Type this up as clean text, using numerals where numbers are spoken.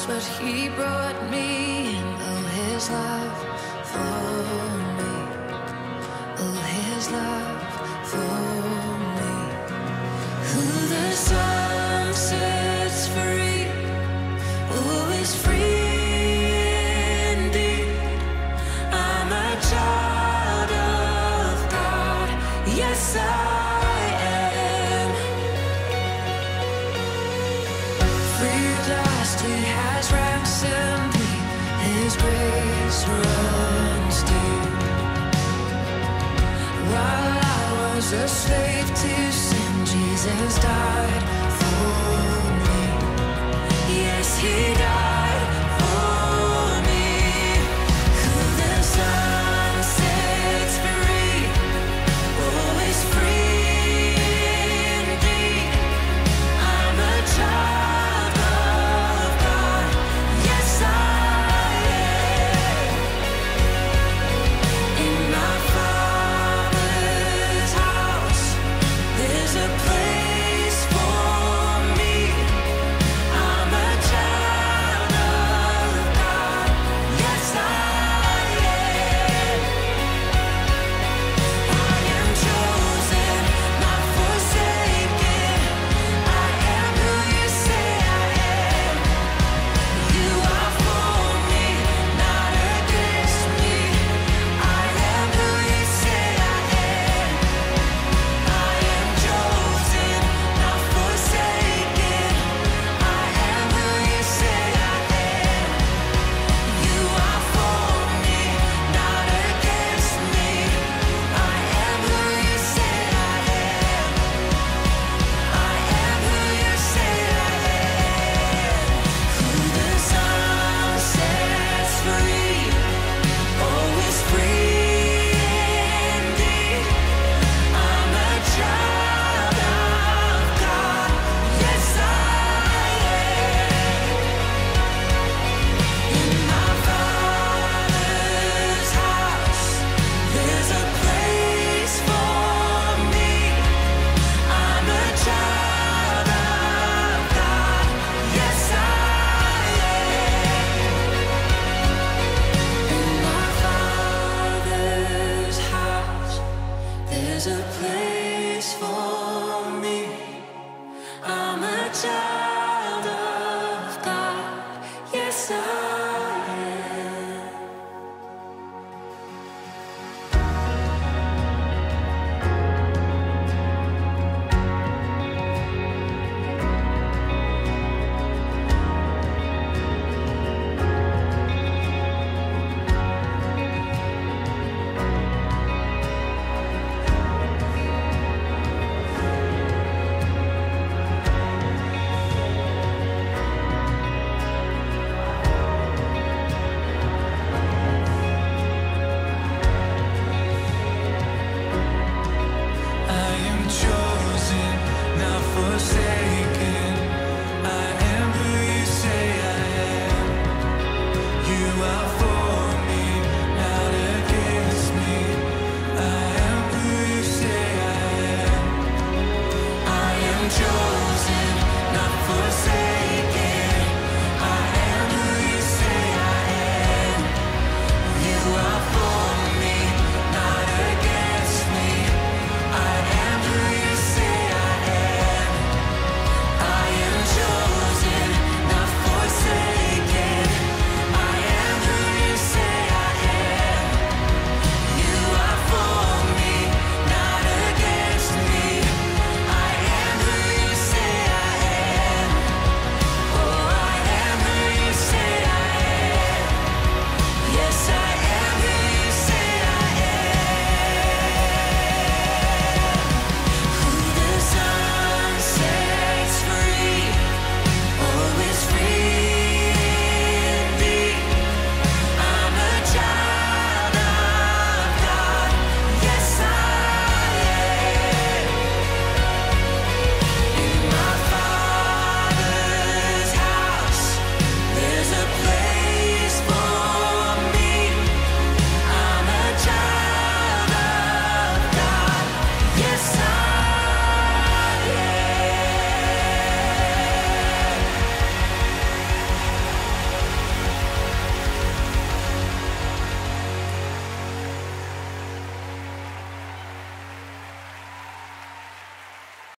but he brought me in. Oh, his love for me. Oh, his love for me. Who the sun sets free, oh, is free indeed. I'm a child of God. Yes, I am. Free at last, he has ransomed me. His grace runs deep. While I was a slave to sin, Jesus died for me. Yes, he died for me. Who the Son sets free, oh, is free indeed. I'm a child of God. Yes, I am. In my Father's house, there's a place for me. I'm a child of God. Yes, I am. I am chosen, not forsaken. I am who you say I am. You are for me, not against me. I am who you say I am. I am chosen, not forsaken. I am who you say I am. You are for me, not against me. I am who you say I am. I am who you say I am. Who the Son sets free, oh, is free indeed. I'm a child of God. Yes, I am. In my Father's house, there's a place for me. I'm a child of God. Yes, I am. In my Father's house, there's a place for me. I'm a child